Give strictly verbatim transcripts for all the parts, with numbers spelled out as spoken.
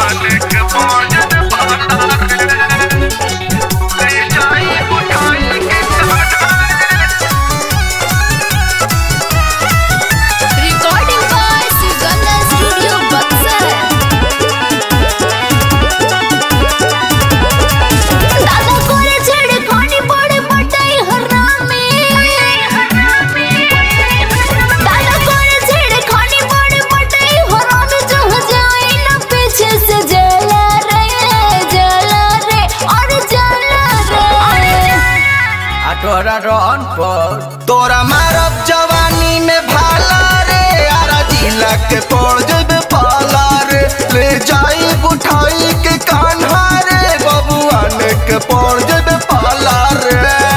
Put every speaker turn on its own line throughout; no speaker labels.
तोरा मारब जवानी में भाला रे आरा जिला के पड़ जब पाला रे ले जाई बुठाई के कान्हा रे बबुआ ने के पड़ जब पाला रे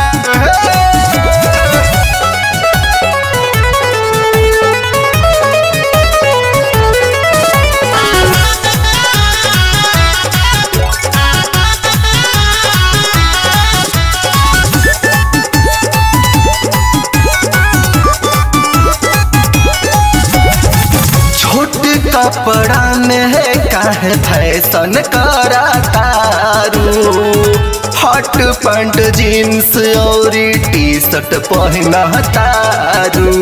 कपड़ा में है काहे फैशन करा तारू हॉट पैंट जीन्स और टी शर्ट पहना तारू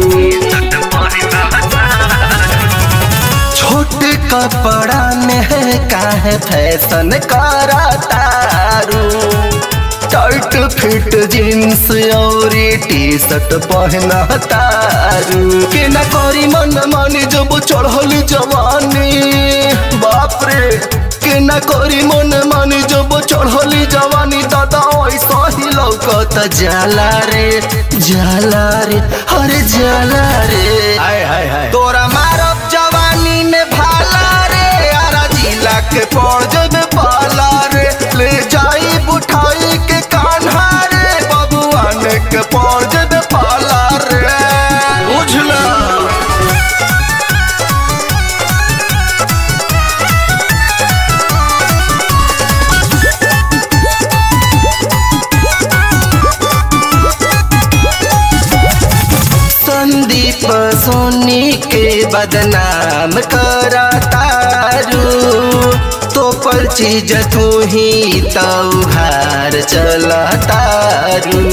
छोटे कपड़ा में है काहे फैशन करा तारू टाइट फिट जीन्स और टी शर्ट पहना तारू के न करी मन मानी जब चढ़ल जवानी बाप रे के न करी मन मानी जब चढ़ल जवानी दादा ऐसा ही लौकत जाला रे जाला रे अरे जाला रे हाय हाय हाय तोरा मारब जवानी में भाला रे आरा जिला के पड़ जब पाला रे ले जाई बुठाई के कान्हा रे बबुआ ने के पड़ जब पाला रे बुझला संदीप सोनी के बदनाम करा तारू तो पर चीज तू ही तौहार चला तारू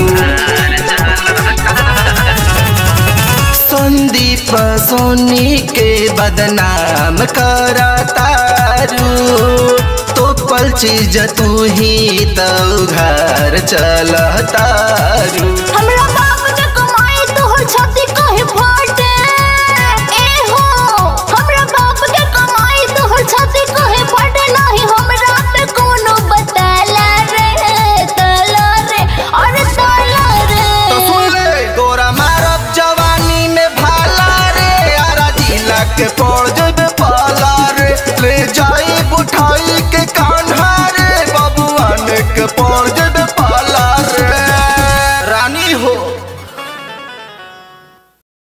संदीप सोनी के बदनाम करा तारू तो पर चीज तू ही तौहार चला तारू
छाती कहे फाटे ए हो हमरा बाप के कमाई तोहर छाती कहे फाटे नहीं हमरा पे कोनो बताला रे तला रे अरे तला रे
तो सुन ले तोरा मारब जवानी में भाला रे आरा जिला के पड़ जब पाला रे ले जाई बुठाई के कान्हा रे बबुआ ने के पड़